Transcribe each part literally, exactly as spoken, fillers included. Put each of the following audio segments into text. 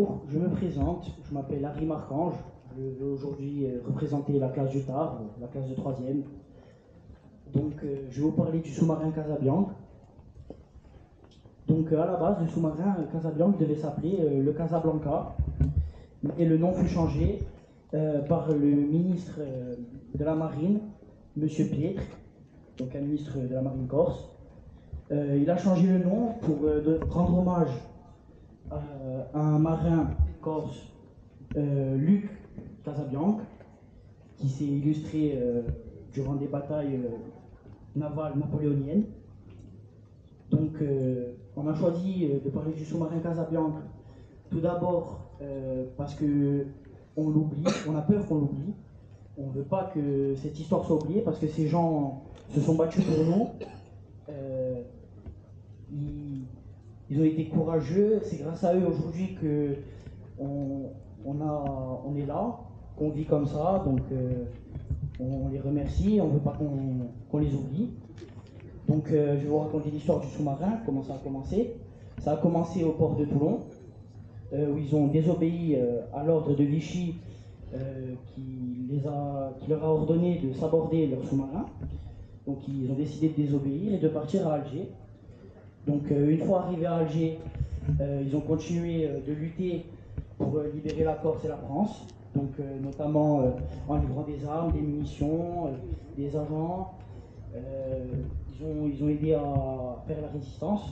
Bonjour, je me présente, je m'appelle Harry Marcange, je vais aujourd'hui euh, représenter la classe du Tard, la classe de troisième. Donc euh, je vais vous parler du sous-marin Casabianca. Donc euh, à la base, le sous-marin euh, Casabianca devait s'appeler euh, le Casablanca, et le nom fut changé euh, par le ministre euh, de la Marine, Monsieur Pietre, donc un ministre de la Marine corse. Euh, il a changé le nom pour euh, de, rendre hommage euh, à un marin corse, euh, Luc Casabianca, qui s'est illustré euh, durant des batailles euh, navales napoléoniennes. Donc euh, on a choisi euh, de parler du sous-marin Casabianca, tout d'abord euh, parce que on l'oublie, on a peur qu'on l'oublie. On ne veut pas que cette histoire soit oubliée parce que ces gens se sont battus pour nous. Euh, ils, ils ont été courageux. C'est grâce à eux aujourd'hui que on, on, a, on est là, qu'on vit comme ça. Donc euh, on, on les remercie. On ne veut pas qu'on qu'on les oublie. Donc euh, je vais vous raconter l'histoire du sous-marin, comment ça a commencé. Ça a commencé au port de Toulon, euh, où ils ont désobéi euh, à l'ordre de Vichy, euh, qui, les a, qui leur a ordonné de s'aborder leur sous-marin. Donc ils ont décidé de désobéir et de partir à Alger. Donc euh, une fois arrivés à Alger, euh, ils ont continué euh, de lutter pour euh, libérer la Corse et la France. Donc euh, notamment euh, en livrant des armes, des munitions, euh, des agents. Euh, ils, ont, ils ont aidé à faire la résistance.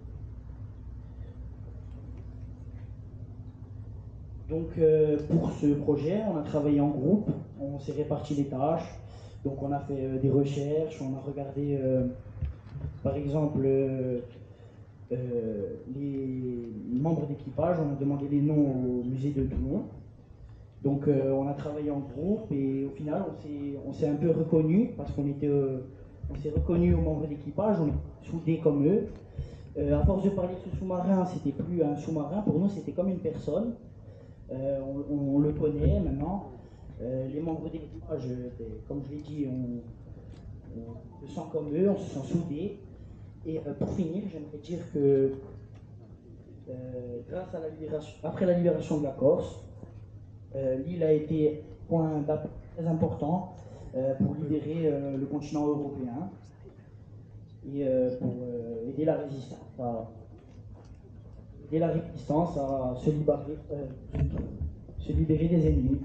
Donc euh, pour ce projet, on a travaillé en groupe, on s'est réparti les tâches. Donc on a fait euh, des recherches, on a regardé euh, par exemple euh, euh, les membres d'équipage, on a demandé les noms au musée de Toulon. Donc euh, on a travaillé en groupe et au final on s'est un peu reconnus parce qu'on était euh, on s'est reconnus aux membres d'équipage, on est soudés comme eux. Euh, à force de parler de ce sous-marin, c'était plus un sous-marin, pour nous c'était comme une personne. Euh, on, on, le connaît maintenant. Euh, les membres d'équipage, comme je l'ai dit, on, on se sent comme eux, on se sent soudés. Et euh, pour finir, j'aimerais dire que euh, grâce à la libération, après la libération de la Corse, euh, l'île a été point d'appui très important euh, pour libérer euh, le continent européen et euh, pour euh, aider la résistance à, aider la résistance à se libérer, euh, se libérer des ennemis.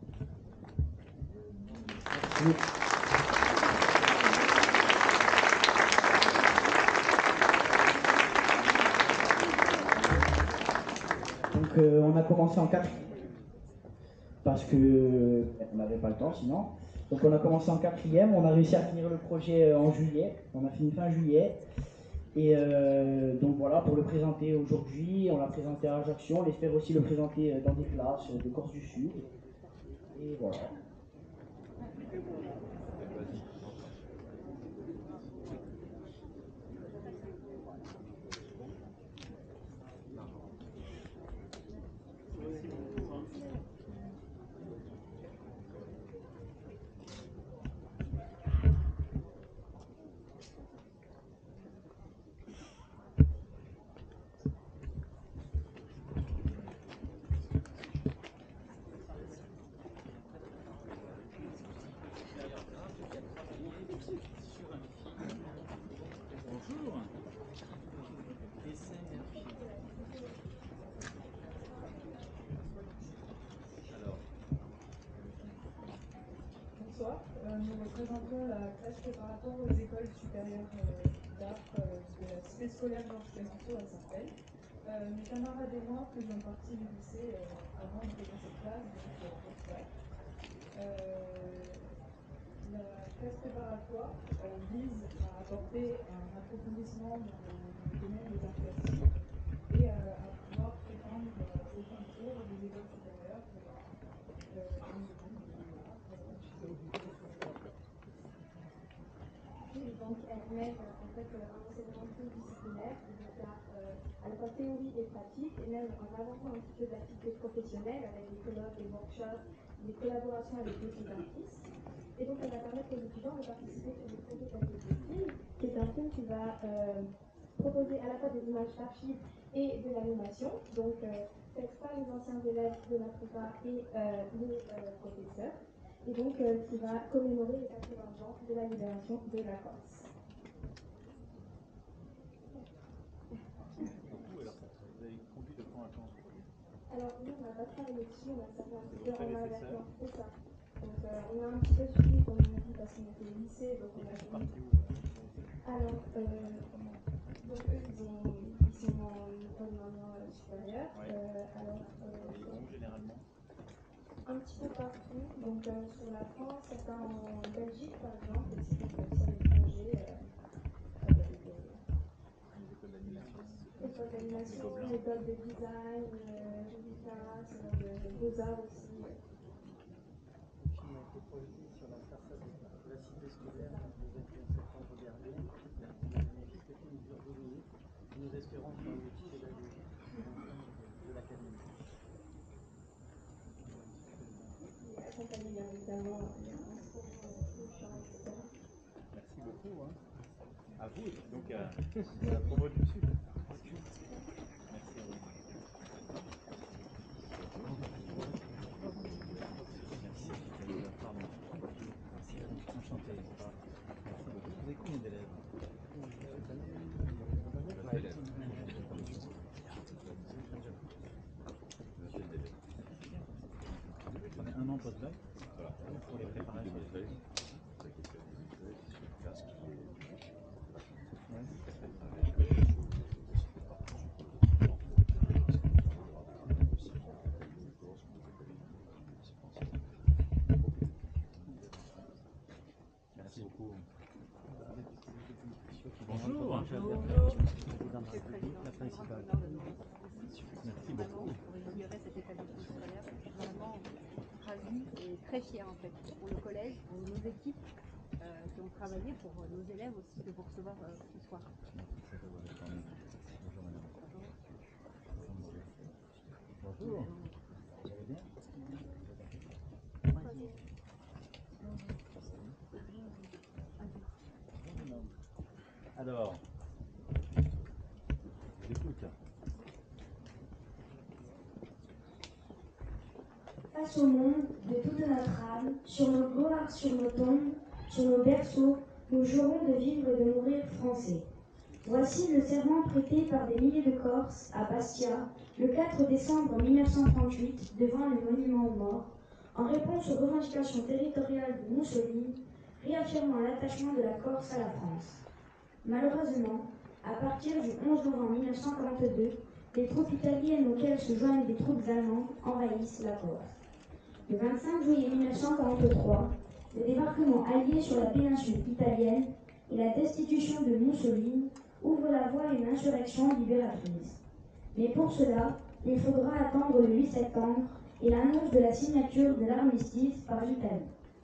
Merci. Donc euh, on a commencé en quatrième parce que euh, on n'avait pas le temps sinon. Donc on a commencé en quatrième, on a réussi à finir le projet en juillet, on a fini fin juillet. Et euh, donc voilà, pour le présenter aujourd'hui, on l'a présenté à Ajaccio, on espère aussi le présenter dans des classes de Corse du Sud. Et voilà. Bonsoir, euh, nous représentons la classe préparatoire aux écoles supérieures euh, d'art euh, de la cité scolaire Georges Clemenceau à Sartène. Euh, mes camarades et moi faisions partie du lycée euh, avant d'intégrer cette classe, donc euh, euh, la classe préparatoire euh, vise à apporter un approfondissement dans le, dans le domaine des arts plastiques et euh, à pouvoir prétendre euh, au concours des écoles supérieures euh, dans le domaine de l'art. Donc elles mettent en fait un enseignement pluridisciplinaire, donc à, euh, à la fois théorie et pratique, et même en avançant un petit peu de l'activité professionnelle avec des colloques, des workshops, des collaborations avec d'autres artistes. Et donc ça va permettre aux étudiants de participer sur le projet d'Atelier de film, qui est un film qui va euh, proposer à la fois des images d'archives et de l'animation. Donc euh, faite par les anciens élèves de la prépa et euh, les euh, professeurs, et donc euh, qui va commémorer les quatre-vingts ans de la libération de la Corse. Alors nous, on n'a pas travaillé dessus, on a servi un petit peu en main avec moi, c'est ça. Donc euh, on a un petit peu suivi, comme on a dit, parce qu'on était au lycée, donc on a suivi. Alors, euh, donc eux, ils, ont, ils sont en école maintenant euh, supérieure. Ouais. Euh, alors, euh, Ils vont généralement un petit peu partout, donc euh, sur la France, certains en Belgique par exemple, et sinon aussi à l'étranger, euh, avec des les écoles d'animation. écoles d'animation, écoles de design, euh, Judika, de, de beaux-arts aussi. Le film a été projeté sur la façade de la cité scolaire le vingt et un septembre dernier. Il a un magnifique film qui dure deux minutes. Nous espérons que le titre de de l'académie. Et accompagné bien évidemment les instruments, le chant, et cetera. Merci beaucoup. Hein. À vous, et puis donc à, à la promo du Sud. Merci à vous. Enchanté. Vous avez combien d'élèves? Vous prenez un an post-bac pour les préparations. Merci beaucoup. Bonjour. Bonjour. La principale. Merci beaucoup. Pour inaugurer cet établissement scolaire, je suis vraiment ravie et très fière en fait pour le collège, pour nos équipes euh, qui ont travaillé, pour nos élèves aussi de vous recevoir euh, ce soir. Bonjour. Vous allez bien? Alors, je vous écoute. Face au monde, de toute notre âme, sur nos gloires, sur nos tombes, sur nos berceaux, nous jurons de vivre et de mourir français. Voici le serment prêté par des milliers de Corses à Bastia, le quatre décembre mille neuf cent trente-huit, devant le monument aux morts, en réponse aux revendications territoriales de Mussolini, réaffirmant l'attachement de la Corse à la France. Malheureusement, à partir du onze novembre mille neuf cent quarante-deux, les troupes italiennes auxquelles se joignent des troupes allemandes envahissent la Corse. Le vingt-cinq juillet mille neuf cent quarante-trois, le débarquement allié sur la péninsule italienne et la destitution de Mussolini ouvrent la voie à une insurrection libératrice. Mais pour cela, il faudra attendre le huit septembre et l'annonce de la signature de l'armistice par l'Italie.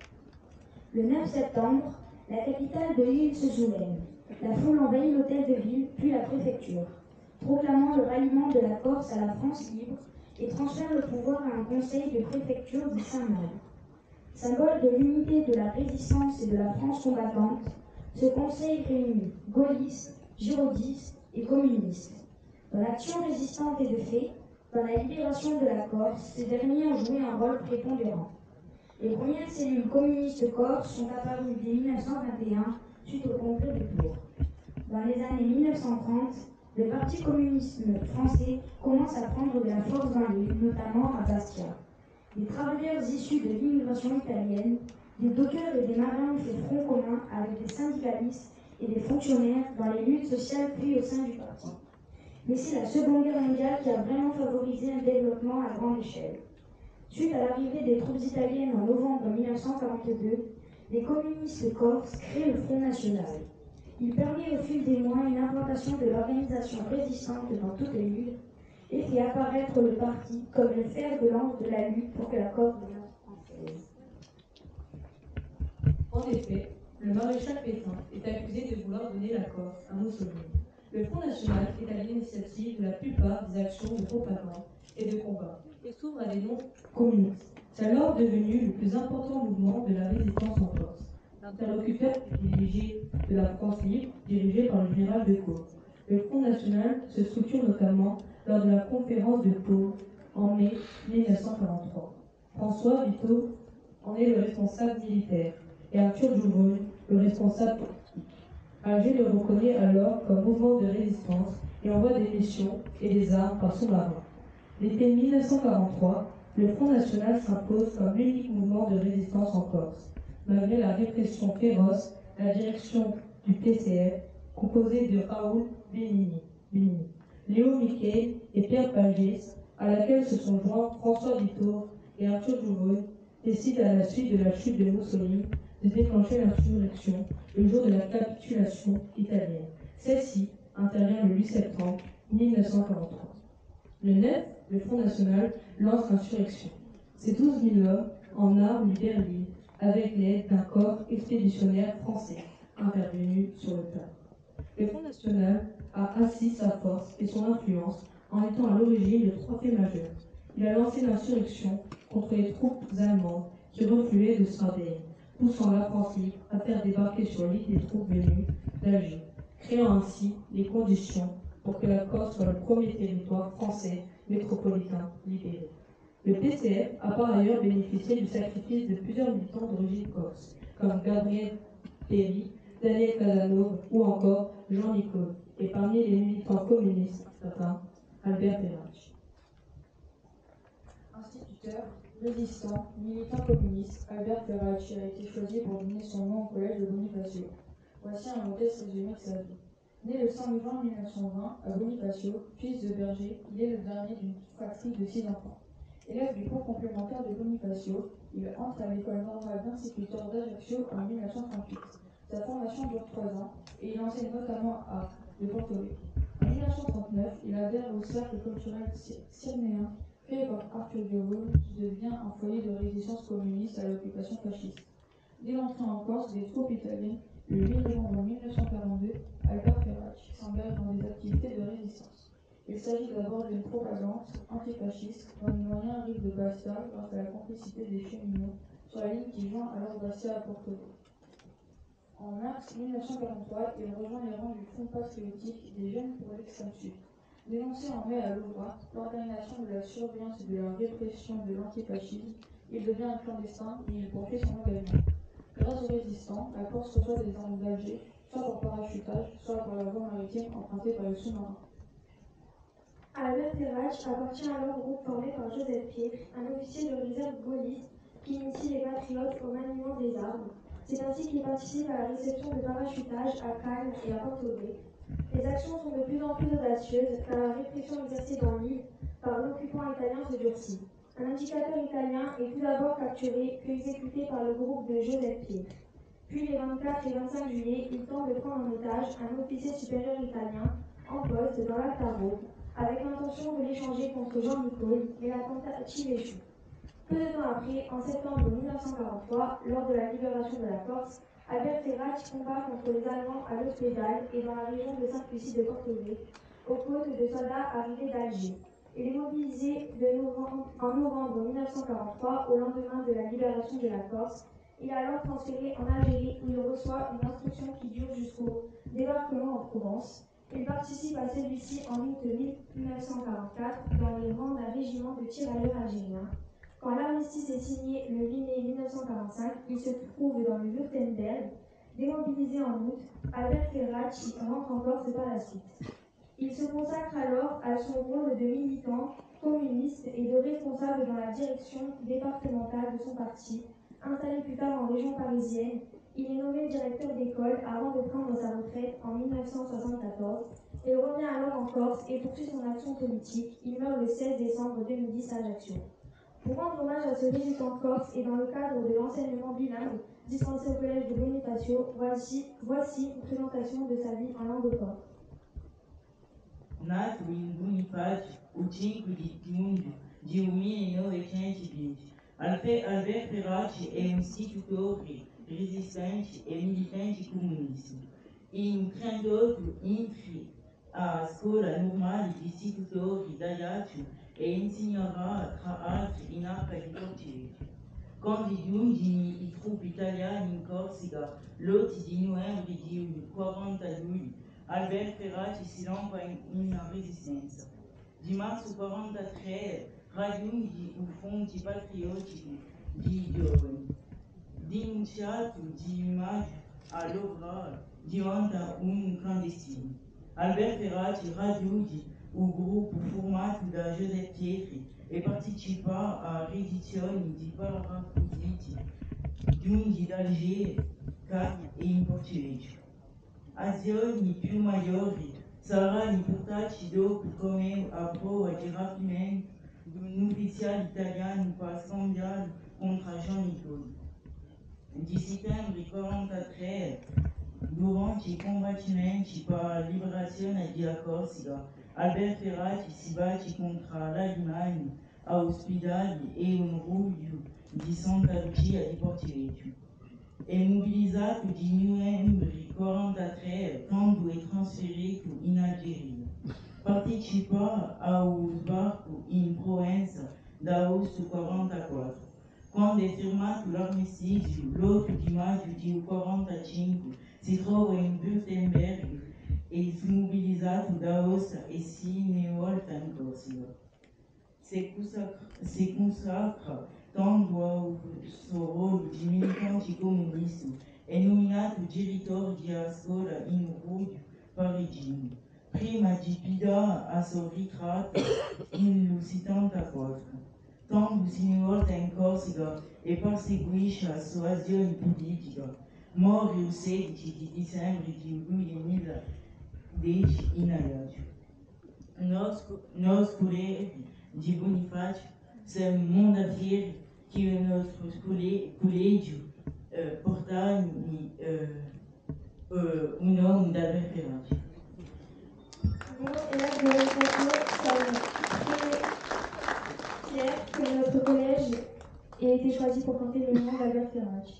Le neuf septembre, la capitale de l'île se soulève. La foule envahit l'hôtel de ville, puis la préfecture, proclamant le ralliement de la Corse à la France libre et transfère le pouvoir à un conseil de préfecture de cinq membres. Symbole de l'unité de la résistance et de la France combattante, ce conseil réunit gaullistes, girondists et communistes. Dans l'action résistante et de fait, dans la libération de la Corse, ces derniers ont joué un rôle prépondérant. Les premières cellules communistes corses sont apparues dès mille neuf cent vingt et un suite au congrès de Tours. Dans les années mille neuf cent trente, le Parti communiste français commence à prendre de la force dans l'île, notamment à Bastia. Des travailleurs issus de l'immigration italienne, des dockers et des marins ont fait front commun avec des syndicalistes et des fonctionnaires dans les luttes sociales puis au sein du parti. Mais c'est la Seconde Guerre mondiale qui a vraiment favorisé un développement à grande échelle. Suite à l'arrivée des troupes italiennes en novembre mille neuf cent quarante-deux, les communistes corses créent le Front National. Il permet au fil des mois une implantation de l'organisation résistante dans toute l'île et fait apparaître le parti comme le fer de lance de la lutte pour que la Corse demeure française. En effet, le maréchal Pétain est accusé de vouloir donner la Corse à Mussolini. Le Front National est à l'initiative de la plupart des actions de propagande et de combat et s'ouvre à des noms communistes. C'est alors devenu le plus important mouvement de la résistance en Corse. L'interlocuteur privilégié de la France libre, dirigé par le général de Gaulle. Le Front National se structure notamment lors de la conférence de Pau en mai mille neuf cent quarante-trois. François Vito en est le responsable militaire et Arthur Jouvogne le responsable politique. Alger le reconnaît alors comme mouvement de résistance et envoie des missions et des armes par sous-marin. L'été mille neuf cent quarante-trois, le Front National s'impose comme l'unique mouvement de résistance en Corse. Malgré la répression féroce, la direction du P C F, composée de Raoul Benigni, Benigni, Léo Miquel et Pierre Pagès, à laquelle se sont joints François Vito et Arthur Jouvogne, décide à la suite de la chute de Mussolini de déclencher l'insurrection le jour de la capitulation italienne. Celle-ci intervient le huit septembre mille neuf cent quarante-trois. Le neuf, le Front National lance l'insurrection. C'est douze mille hommes en armes libèrent l'île avec l'aide d'un corps expéditionnaire français intervenu sur le tard. Le Front National a assis sa force et son influence en étant à l'origine de trois faits majeurs. Il a lancé l'insurrection contre les troupes allemandes qui refluaient de Sardaigne, poussant la France libre à faire débarquer sur l'île des troupes venues d'Alger, créant ainsi les conditions pour que la Corse soit le premier territoire français métropolitain libéré. Le P C F a par ailleurs bénéficié du sacrifice de plusieurs militants d'origine corse, comme Gabriel Péry, Daniel Casanova ou encore Jean Nicole, et parmi les militants communistes, certains, Albert Ferracci. Instituteur, résistant, militant communiste, Albert Ferracci a été choisi pour donner son nom au collège de Bonifacio. Voici un modeste résumé de sa vie. Né le cinq juin mille neuf cent vingt à Bonifacio, fils de berger, il est le dernier d'une fratrie de six enfants. Élève du cours complémentaire de Bonifacio, il entre à l'école normale d'instituteurs d'Ajaccio en mille neuf cent trente-huit. Sa formation dure trois ans et il enseigne notamment à de Porto Rico. En mille neuf cent trente-neuf, il adhère au cercle culturel cyrénéen créé par Arthur Jouvogne qui devient un foyer de résistance communiste à l'occupation fasciste. Dès l'entrée en Corse des troupes italiennes, le huit novembre mille neuf cent quarante-deux, Albert Ferracci s'engage dans des activités de résistance. Il s'agit d'abord d'une propagande antifasciste dont les moyens arrivent de Bastia grâce à la complicité des cheminots sur la ligne qui joint alors Bastia à Porto Rico. En mars mille neuf cent quarante-trois, il rejoint les rangs du Front patriotique des Jeunes pour l'extrême sud. Dénoncé en mai à Louvois, l'organisation de la surveillance et de la répression de l'antifascisme, il devient un clandestin et il poursuit son engagement. Grâce aux résistants, la Corse reçoit des armes d'Alger, soit par parachutage, soit par la voie maritime empruntée par le sous-marin. Albert Ferracci appartient alors au groupe formé par Joseph Pietre, un officier de réserve gaulliste qui initie les patriotes au maniement des armes. C'est ainsi qu'il participe à la réception de parachutage à Cannes et à Porto Rico. Les actions sont de plus en plus audacieuses car la répression exercée dans l'île par l'occupant italien se durcit. Un indicateur italien est tout d'abord capturé puis exécuté par le groupe de Joseph Pietre. Puis les vingt-quatre et vingt-cinq juillet, il tente de prendre en otage un officier supérieur italien en poste dans l'Altaro, avec l'intention de l'échanger contre Jean Nicole, mais la tentative échoue. Peu de temps après, en septembre mille neuf cent quarante-trois, lors de la libération de la Corse, Albert Ferracci combat contre les Allemands à l'Hospital et dans la région de Sainte-Lucie de Porto Rico, aux côtes de soldats arrivés d'Alger. Il est mobilisé de novembre, en novembre mille neuf cent quarante-trois, au lendemain de la libération de la Corse. Il est alors transféré en Algérie où il reçoit une instruction qui dure jusqu'au débarquement en Provence. Il participe à celui-ci en août mille neuf cent quarante-quatre dans les rangs d'un régiment de tirailleurs algériens. Quand l'armistice est signé le huit mai mille neuf cent quarante-cinq, il se trouve dans le Württemberg. Démobilisé en août, Albert Ferracci rentre en Corse par la suite. Il se consacre alors à son rôle de militant communiste et de responsable dans la direction départementale de son parti. Installé plus tard en région parisienne, il est nommé directeur d'école avant de prendre sa retraite en mille neuf cent soixante-quatorze. Il revient alors en Corse et poursuit son action politique. Il meurt le seize décembre deux mille dix à Ajaccio. Pour rendre hommage à ce résistant corse et dans le cadre de l'enseignement bilingue dispensé au collège de Bonifacio, voici, voici une présentation de sa vie en langue corse. Nato in Bonifacio, o cinque di giugno di millenovecentododici, Albert Ferracci è un istitutore resistente e militante comunista. In trentotto entra a scuola normale di istitutori d'Ajaccio e insegnerà tra altri in Arca di Porto. Quando giungono i truppi italiani in Corsica, l'otto di novembre di quarantadue, Albert Ferracci si lancia in una resistenza. Di marzo quarantatré, raggiungi un fonti patriottici di giovani. Denunciato di immagine all'opera diventa un clandestino. Albert Ferracci raggiunge un gruppo formato da Giuseppe Pietri e partecipa a riedizioni di paracadutisti giunti da Algeri, Cannes e in Portogallo. Azioni più maggiori saranno portate dopo come a prova di rapimento di un ufficiale italiano per scambiare contro Jean Nicole. Di settembre quarantatré, durante i combattimenti per la liberazione della Corsica, Albert Ferracci si batte contro l'Allemagna a ospedali e un ruglio di Santa Lucia di Portogallo. È mobilizzato di novembre quarantatré quando è trasferito in Algeria. Partecipa a un sbarco in Provenza da agosto quarantaquattro. Quando è firmato l'armistizio, l'otto di maggio di quarantacinque, si trova in Württemberg e smobilizzato da Aosta e si ne volta in Corsica. Si consacra tanto al suo ruolo di militante comunista, è nominato direttore della scuola in Ruggio parigino, prima di pedire a suo ritratto nel settantaquattro. Quando si ne volta in Corsica e perseguisce la sua azione politica, muore il sedici di dicembre di duemiladieci in Alaggio. Nos colleghi di Bonifacio siamo molto fieri che il nostro collegio eh, porta eh, uh, un nome da Ferracci. Nous, élèves de Bonifacio, sommes très fiers que notre collège ait été choisi pour porter le nom d'Albert Ferracci.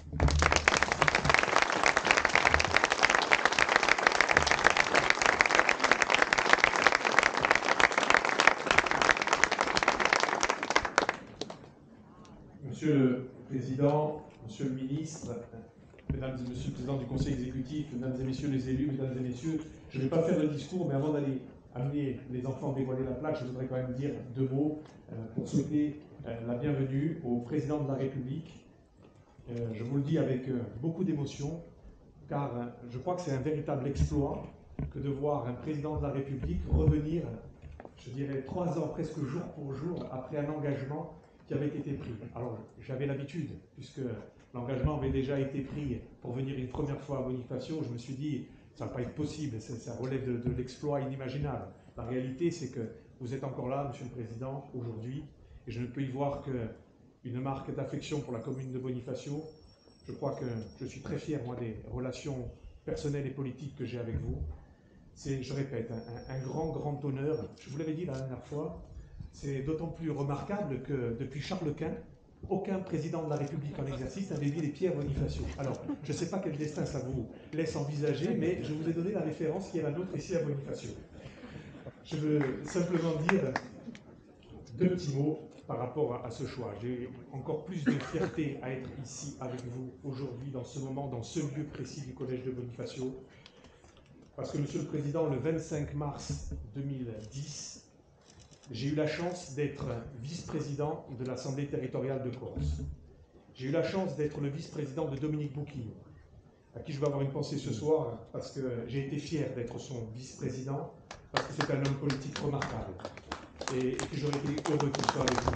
Monsieur le Président, Monsieur le Ministre, Mesdames et Messieurs le Président du Conseil exécutif, Mesdames et Messieurs les élus, Mesdames et Messieurs, je ne vais pas faire le discours, mais avant d'aller amener les enfants dévoiler la plaque, je voudrais quand même dire deux mots euh, pour souhaiter euh, la bienvenue au Président de la République. Euh, je vous le dis avec euh, beaucoup d'émotion, car euh, je crois que c'est un véritable exploit que de voir un Président de la République revenir, je dirais, trois ans presque jour pour jour après un engagement qui avait été pris. Alors, j'avais l'habitude, puisque l'engagement avait déjà été pris pour venir une première fois à Bonifacio, je me suis dit, ça ne va pas être possible, ça relève de, de l'exploit inimaginable. La réalité, c'est que vous êtes encore là, Monsieur le Président, aujourd'hui, et je ne peux y voir qu'une marque d'affection pour la commune de Bonifacio. Je crois que je suis très fier, moi, des relations personnelles et politiques que j'ai avec vous. C'est, je répète, un, un grand, grand honneur. Je vous l'avais dit la dernière fois, c'est d'autant plus remarquable que depuis Charles Quint, aucun président de la République en exercice n'avait mis les pieds à Bonifacio. Alors, je ne sais pas quel destin ça vous laisse envisager, mais je vous ai donné la référence qui est la nôtre ici à Bonifacio. Je veux simplement dire deux petits mots par rapport à ce choix. J'ai encore plus de fierté à être ici avec vous aujourd'hui, dans ce moment, dans ce lieu précis du Collège de Bonifacio, parce que, Monsieur le Président, le vingt-cinq mars deux mille dix, j'ai eu la chance d'être vice-président de l'Assemblée territoriale de Corse. J'ai eu la chance d'être le vice-président de Dominique Bouquillon, à qui je vais avoir une pensée ce soir, parce que j'ai été fier d'être son vice-président, parce que c'est un homme politique remarquable, et, et que j'aurais été heureux qu'il soit avec nous.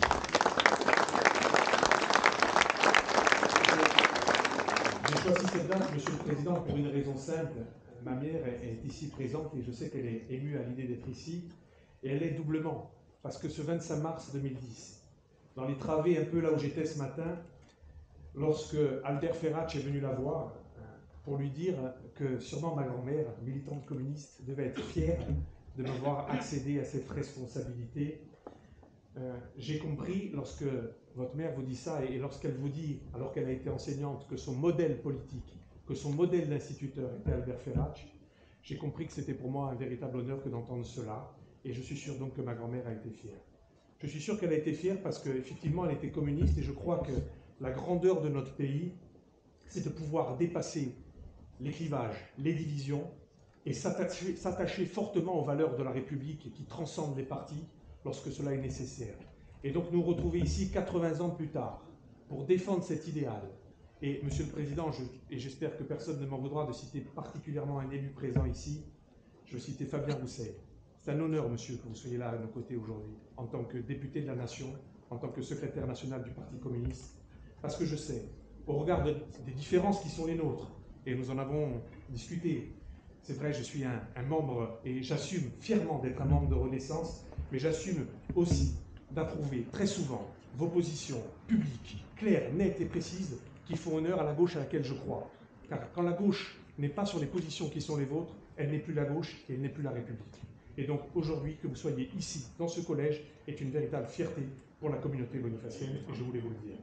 J'ai choisi cette date, Monsieur le Président, pour une raison simple. Ma mère est ici présente et je sais qu'elle est émue à l'idée d'être ici, et elle est doublement. Parce que ce vingt-cinq mars deux mille dix, dans les travées un peu là où j'étais ce matin, lorsque Albert Ferracci est venu la voir pour lui dire que sûrement ma grand-mère, militante communiste, devait être fière de me voir accéder à cette responsabilité, euh, j'ai compris, lorsque votre mère vous dit ça, et lorsqu'elle vous dit, alors qu'elle a été enseignante, que son modèle politique, que son modèle d'instituteur était Albert Ferracci, j'ai compris que c'était pour moi un véritable honneur que d'entendre cela. Et je suis sûr donc que ma grand-mère a été fière. Je suis sûr qu'elle a été fière parce qu'effectivement, elle était communiste et je crois que la grandeur de notre pays, c'est de pouvoir dépasser les clivages, les divisions et s'attacher fortement aux valeurs de la République qui transcendent les partis lorsque cela est nécessaire. Et donc nous retrouver ici quatre-vingts ans plus tard pour défendre cet idéal. Et Monsieur le Président, je, et j'espère que personne ne m'en voudra de citer particulièrement un élu présent ici, je veux citer Fabien Roussel. C'est un honneur, monsieur, que vous soyez là à nos côtés aujourd'hui, en tant que député de la Nation, en tant que secrétaire national du Parti communiste, parce que je sais, au regard de, des différences qui sont les nôtres, et nous en avons discuté, c'est vrai, je suis un, un membre, et j'assume fièrement d'être un membre de Renaissance, mais j'assume aussi d'approuver très souvent vos positions publiques, claires, nettes et précises, qui font honneur à la gauche à laquelle je crois. Car quand la gauche n'est pas sur les positions qui sont les vôtres, elle n'est plus la gauche et elle n'est plus la République. Et donc aujourd'hui, que vous soyez ici, dans ce collège, est une véritable fierté pour la communauté bonifacienne, et je voulais vous le dire.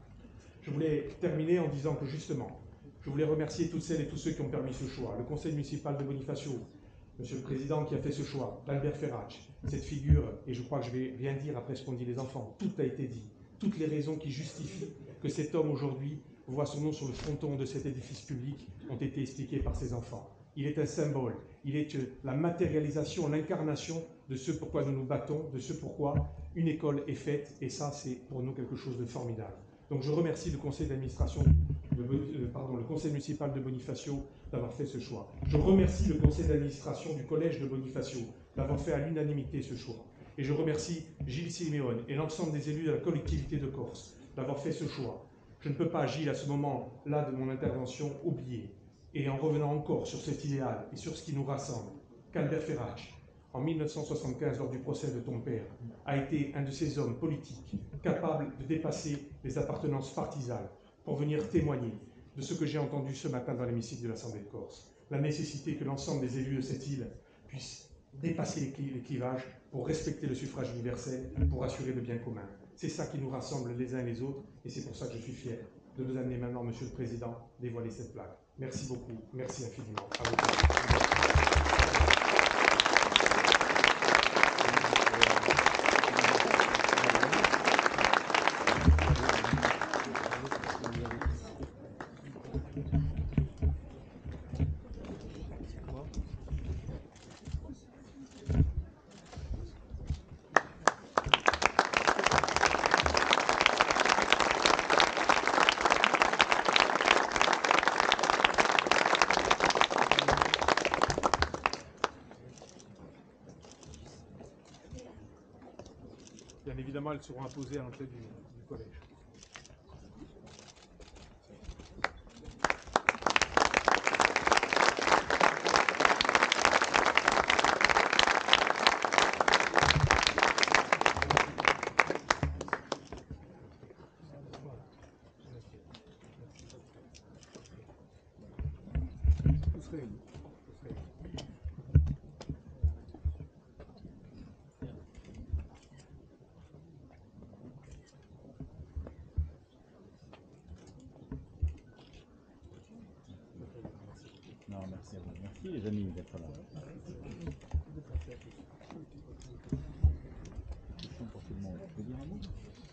Je voulais terminer en disant que justement, je voulais remercier toutes celles et tous ceux qui ont permis ce choix. Le conseil municipal de Bonifacio, Monsieur le Président qui a fait ce choix, Albert Ferrach, cette figure, et je crois que je vais rien dire après ce qu'ont dit les enfants, tout a été dit, toutes les raisons qui justifient que cet homme aujourd'hui voit son nom sur le fronton de cet édifice public ont été expliquées par ses enfants. Il est un symbole, il est la matérialisation, l'incarnation de ce pourquoi nous nous battons, de ce pourquoi une école est faite, et ça c'est pour nous quelque chose de formidable. Donc je remercie le conseil d'administration, pardon, le conseil municipal de Bonifacio d'avoir fait ce choix. Je remercie le conseil d'administration du collège de Bonifacio d'avoir fait à l'unanimité ce choix. Et je remercie Gilles Siméone et l'ensemble des élus de la collectivité de Corse d'avoir fait ce choix. Je ne peux pas, Gilles, à ce moment-là de mon intervention, oublier, et en revenant encore sur cet idéal et sur ce qui nous rassemble, qu'Albert Ferrach, en mille neuf cent soixante-quinze, lors du procès de ton père, a été un de ces hommes politiques capables de dépasser les appartenances partisanes pour venir témoigner de ce que j'ai entendu ce matin dans l'hémicycle de l'Assemblée de Corse. La nécessité que l'ensemble des élus de cette île puissent dépasser les clivages pour respecter le suffrage universel, pour assurer le bien commun. C'est ça qui nous rassemble les uns et les autres, et c'est pour ça que je suis fier de vous amener maintenant, Monsieur le Président, dévoiler cette plaque. Merci beaucoup, merci infiniment. À vous. Bien évidemment, elles seront imposées à l'entrée du, du collège. Tous réunis. Tous réunis. Non, merci à vous. Merci les amis d'être là. Question pour tout le monde. Tu veux dire un mot?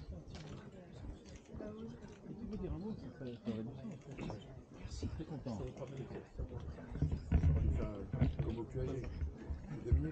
Tu veux dire un mot? Ça ferait du sens. Je suis très content. Comme au Q A G. Deux minutes.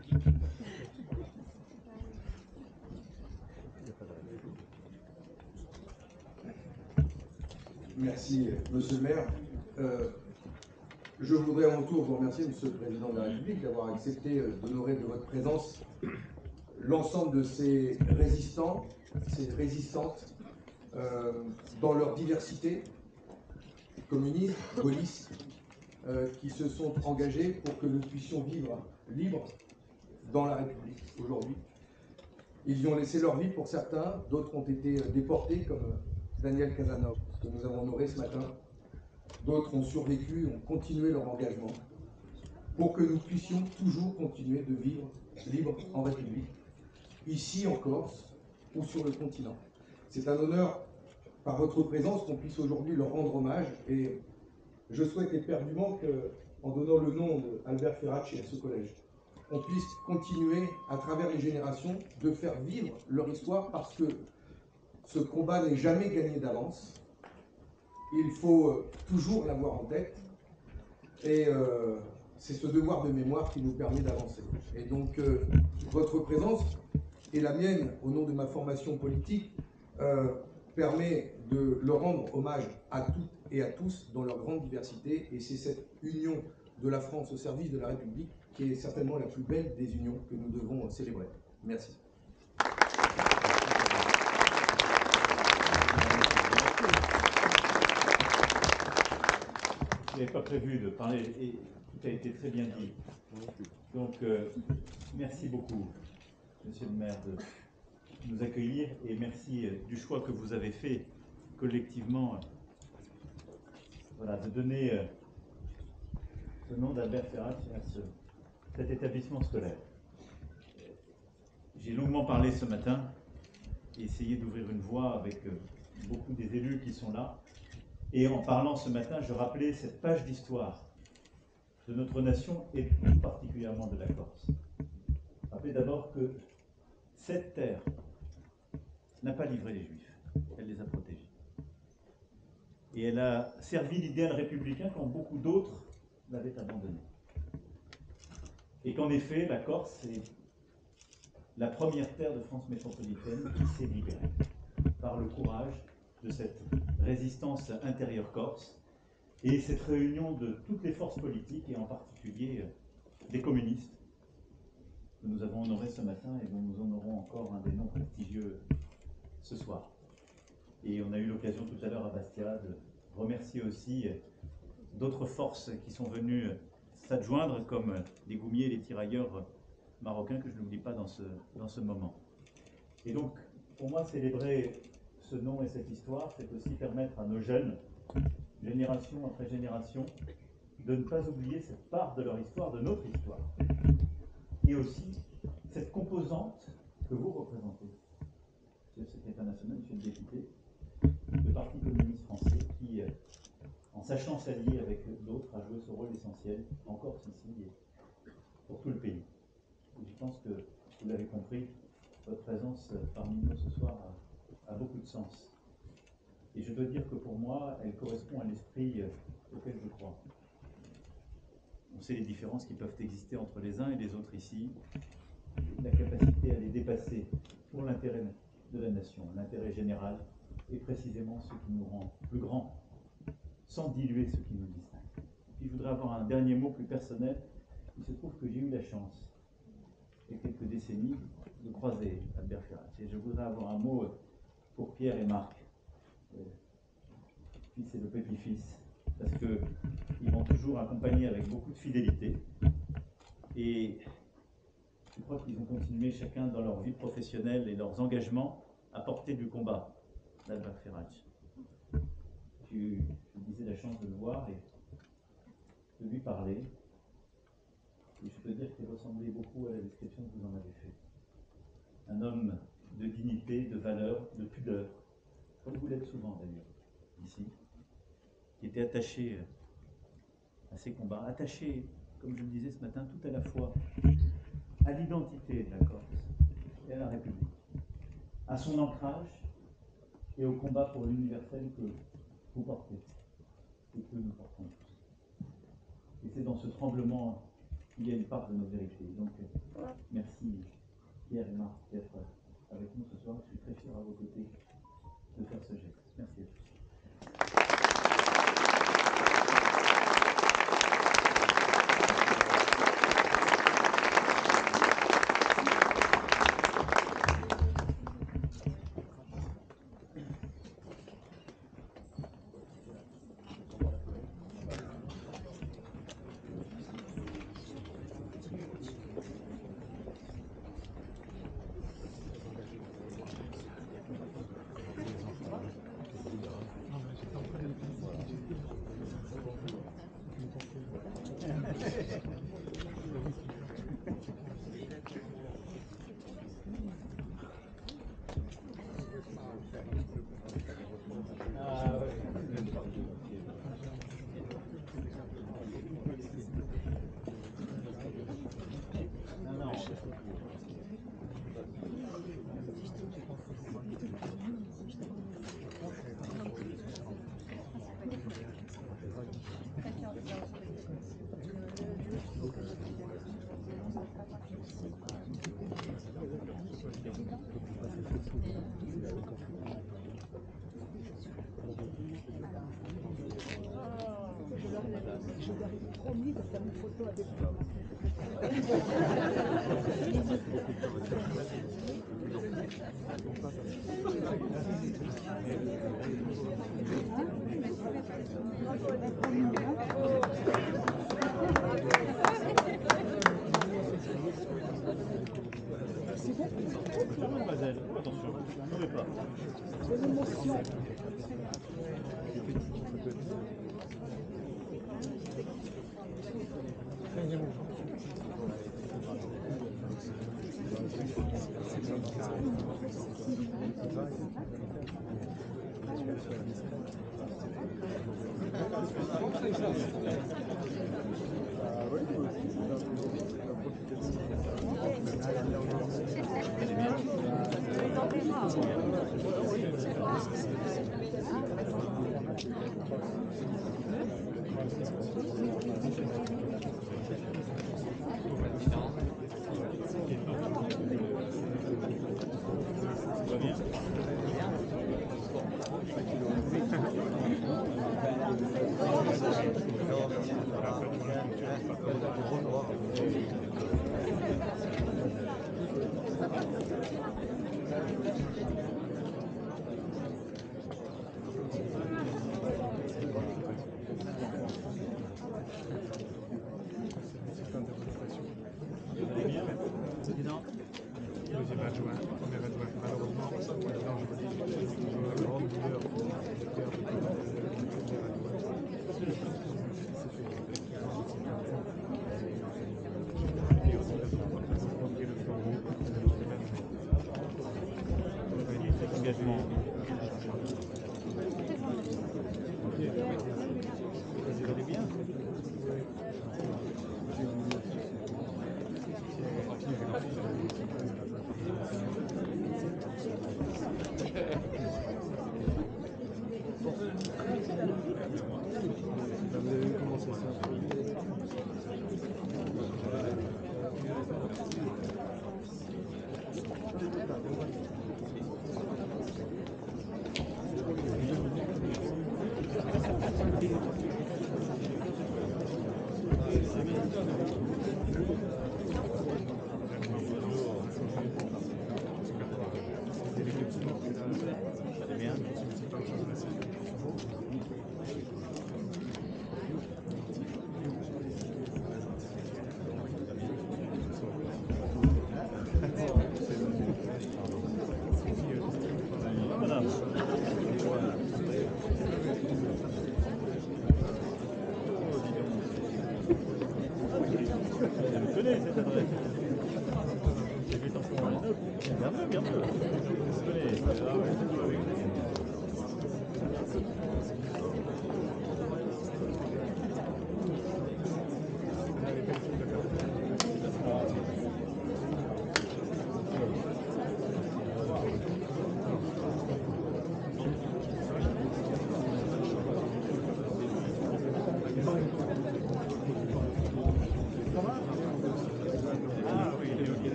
Merci, Monsieur le maire. Euh, je voudrais à mon tour vous remercier, Monsieur le Président de la République, d'avoir accepté d'honorer de votre présence l'ensemble de ces résistants, ces résistantes, euh, dans leur diversité, communistes, gaullistes, euh, qui se sont engagés pour que nous puissions vivre libres dans la République aujourd'hui. Ils y ont laissé leur vie pour certains, d'autres ont été déportés, comme Daniel Casanova, que nous avons honoré ce matin. D'autres ont survécu, ont continué leur engagement pour que nous puissions toujours continuer de vivre libres en République, ici en Corse ou sur le continent. C'est un honneur, par votre présence, qu'on puisse aujourd'hui leur rendre hommage, et je souhaite éperdument qu'en donnant le nom d'Albert Ferrach à ce collège, on puisse continuer à travers les générations de faire vivre leur histoire, parce que ce combat n'est jamais gagné d'avance. Il faut toujours l'avoir en tête, et euh, c'est ce devoir de mémoire qui nous permet d'avancer. Et donc, euh, votre présence et la mienne, au nom de ma formation politique, euh, permet de leur rendre hommage à toutes et à tous dans leur grande diversité. Et c'est cette union de la France au service de la République qui est certainement la plus belle des unions que nous devons célébrer. Merci. Je n'avais pas prévu de parler et tout a été très bien dit. Donc, euh, merci beaucoup, Monsieur le maire, de nous accueillir et merci euh, du choix que vous avez fait collectivement euh, voilà, de donner euh, ce nom d'Albert Ferrat à ce, cet établissement scolaire. J'ai longuement parlé ce matin et essayé d'ouvrir une voie avec euh, beaucoup des élus qui sont là. Et en parlant ce matin, je rappelais cette page d'histoire de notre nation et plus particulièrement de la Corse. Rappelez d'abord que cette terre n'a pas livré les Juifs, elle les a protégés. Et elle a servi l'idéal républicain quand beaucoup d'autres l'avaient abandonné. Et qu'en effet, la Corse est la première terre de France métropolitaine qui s'est libérée par le courage de cette résistance intérieure corse et cette réunion de toutes les forces politiques et en particulier des communistes que nous avons honorés ce matin et dont nous honorons encore un des noms prestigieux ce soir. Et on a eu l'occasion tout à l'heure à Bastia de remercier aussi d'autres forces qui sont venues s'adjoindre comme les goumiers et les tirailleurs marocains que je n'oublie pas dans ce, dans ce moment. Et donc pour moi célébrer ce nom et cette histoire, c'est aussi permettre à nos jeunes, génération après génération, de ne pas oublier cette part de leur histoire, de notre histoire. Et aussi cette composante que vous représentez. Monsieur le secrétaire national, monsieur le député, le Parti communiste français qui, en sachant s'allier avec d'autres, a joué ce rôle essentiel, en Corse ici, et pour tout le pays. Et je pense que vous l'avez compris, votre présence parmi nous ce soir a a beaucoup de sens. Et je dois dire que pour moi, elle correspond à l'esprit auquel je crois. On sait les différences qui peuvent exister entre les uns et les autres ici, la capacité à les dépasser pour l'intérêt de la nation, l'intérêt général, et précisément ce qui nous rend plus grands, sans diluer ce qui nous distingue. Puis je voudrais avoir un dernier mot plus personnel. Il se trouve que j'ai eu la chance, il y a quelques décennies, de croiser Albert Ferrat. Et je voudrais avoir un mot pour Pierre et Marc, le fils et le petit-fils, parce qu'ils m'ont toujours accompagné avec beaucoup de fidélité. Et je crois qu'ils ont continué chacun dans leur vie professionnelle et leurs engagements à porter du combat d'Albert Ferrat. J'ai eu, je disais, la chance de le voir et de lui parler. Et je peux dire qu'il ressemblait beaucoup à la description que vous en avez faite. Un homme de dignité, de valeur, de pudeur, comme vous l'êtes souvent d'ailleurs, ici, qui était attaché à ses combats, attaché, comme je le disais ce matin, tout à la fois à l'identité de la Corse et à la République, à son ancrage et au combat pour l'universel que vous portez et que nous portons tous. Et c'est dans ce tremblement qu'il y a une part de nos vérités. Donc, merci Pierre et Marc d'être avec nous ce soir. Je suis très fier à vos côtés de faire ce geste. Merci à tous. Merci. Mademoiselle, attention, ne tombez pas.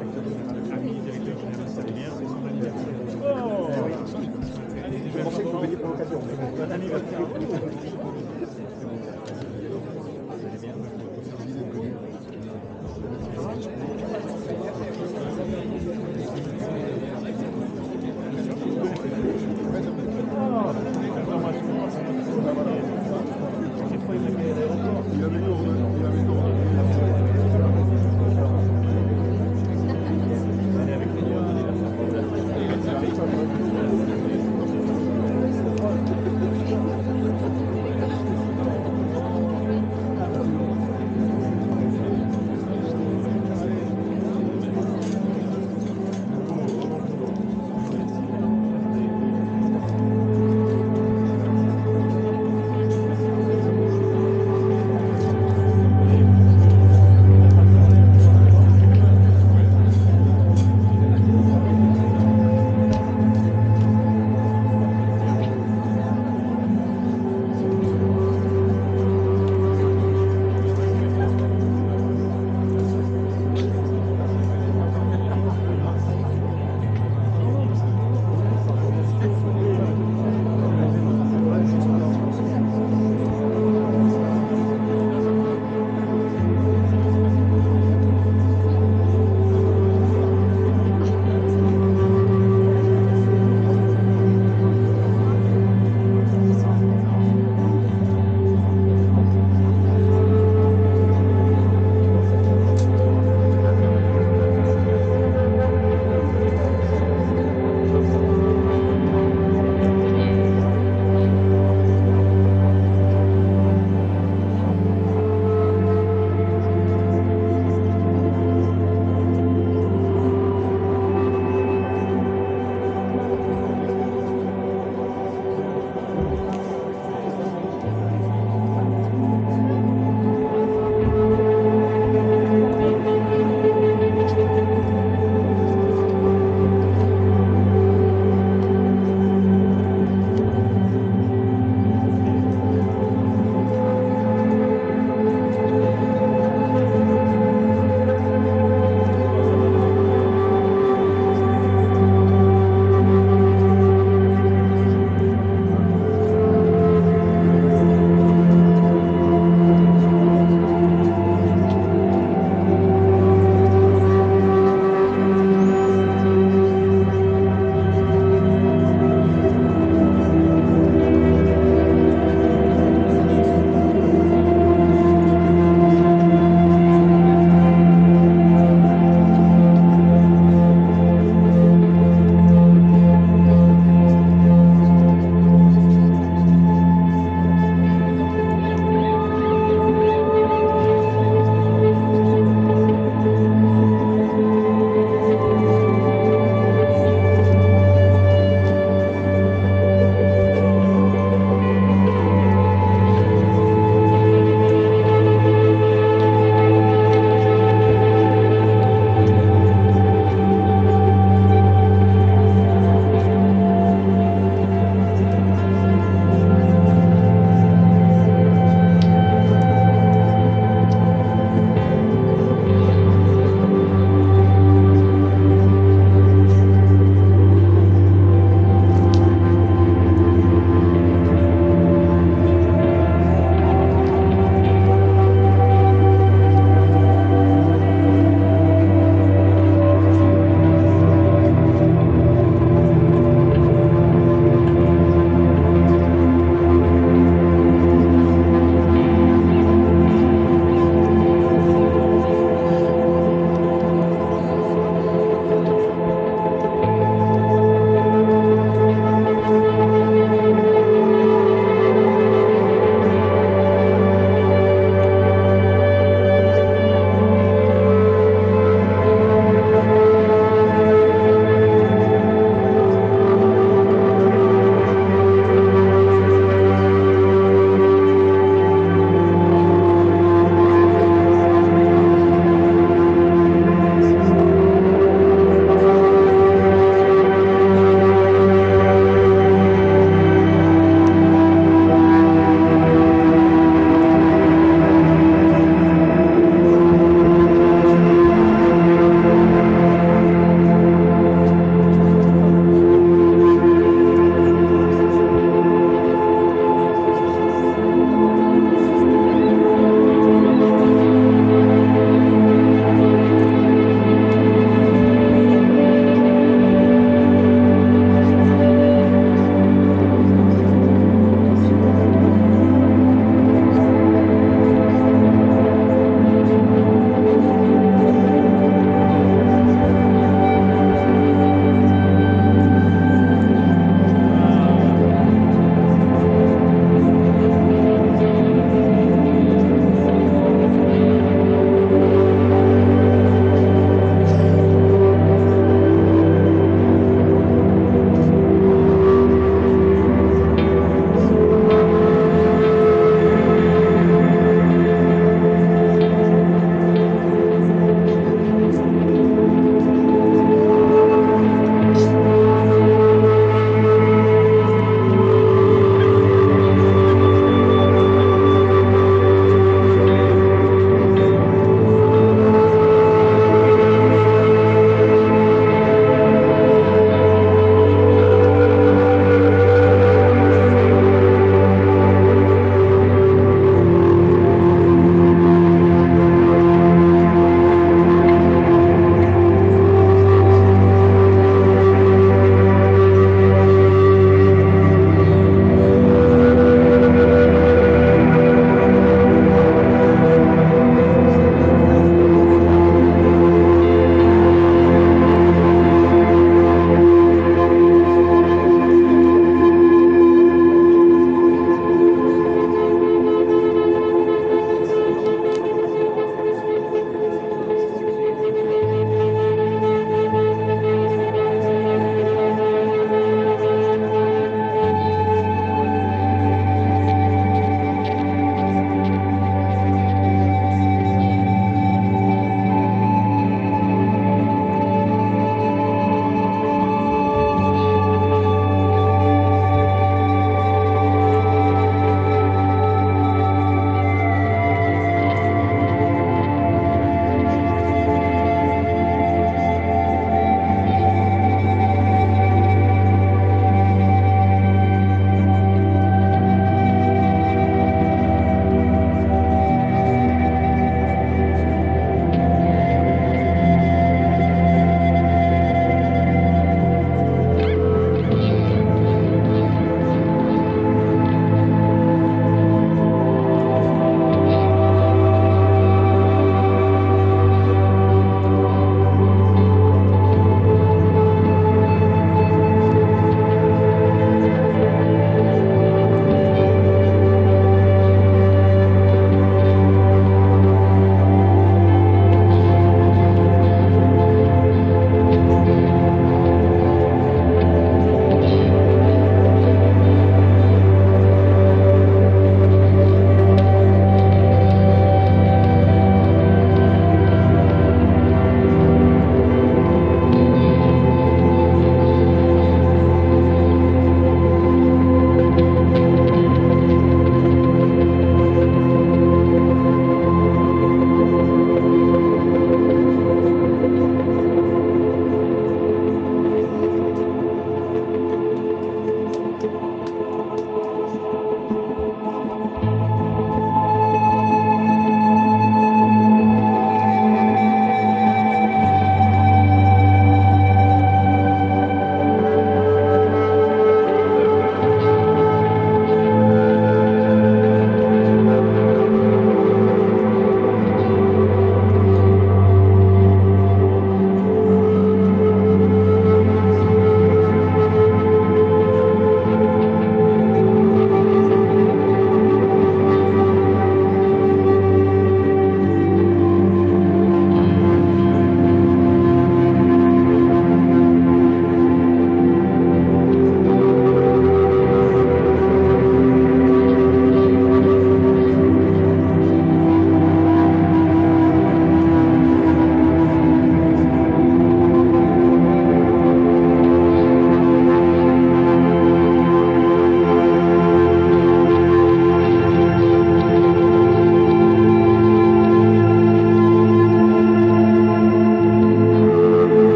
Je pensais que vous veniez pour l'occasion. Bon anniversaire.